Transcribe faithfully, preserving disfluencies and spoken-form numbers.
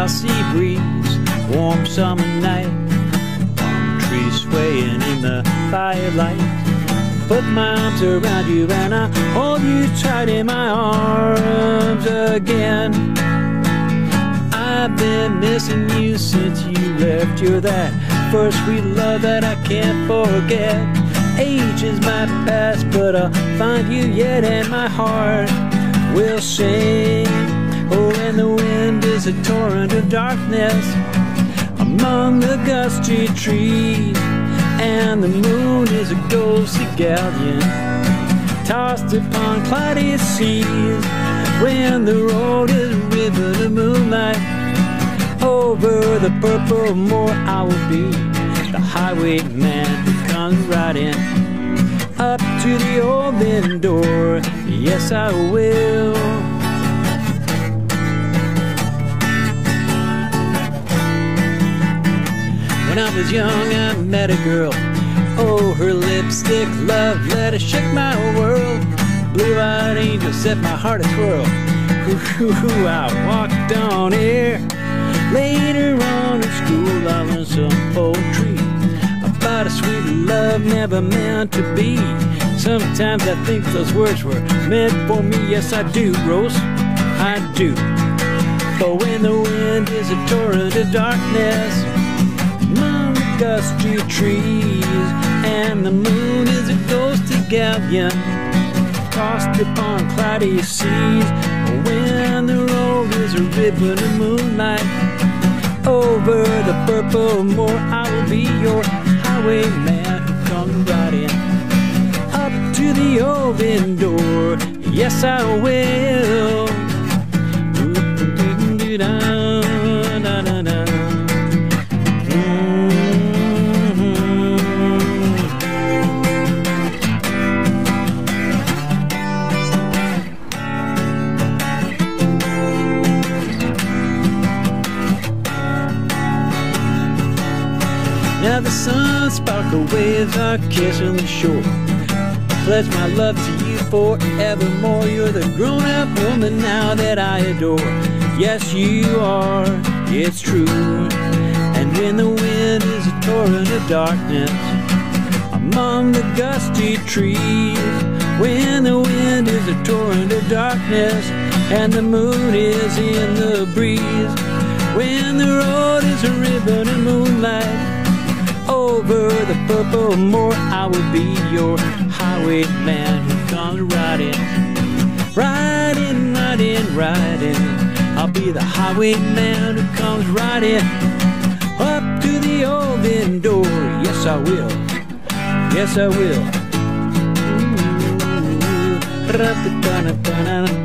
sea breeze, warm summer night, palm trees swaying in the firelight. Put my arms around you and I hold you tight in my arms again. I've been missing you since you left. You're that first sweet love that I can't forget. Ages might pass, but I'll find you yet, and my heart will sing. Oh, and the wind is a torrent of darkness among the gusty trees, and the moon is a ghostly galleon tossed upon cloudy seas. When the road is a river of moonlight, over the purple moor I will be the highwayman who comes riding up to the open door. Yes, I will. When I was young, I met a girl. Oh, her lipstick love letter shook my world. Blue-eyed angel set my heart a-twirl. Ooh, I walked on air. Later on in school, I learned some poetry about a sweet love never meant to be. Sometimes I think those words were meant for me. Yes, I do, Rose, I do. But when the wind is a torrent of darkness among the gusty trees, and the moon is a ghostly galleon tossed upon cloudy seas, when the road is a ribbon of moonlight, over the purple moor I will be your highwayman who comes riding up to the open door. Yes, I will. Now the sun sparkle waves are kissing the shore. I pledge my love to you forevermore. You're the grown-up woman now that I adore. Yes, you are, it's true. And when the wind is a torrent of darkness among the gusty trees, when the wind is a torrent of darkness and the moon is in the breeze, when the road is a ribbon of moonlight, over the purple moor I will be your highwayman who comes riding, riding, riding, riding. I'll be the highwayman who comes riding up to the open door. Yes, I will. Yes, I will. Ooh.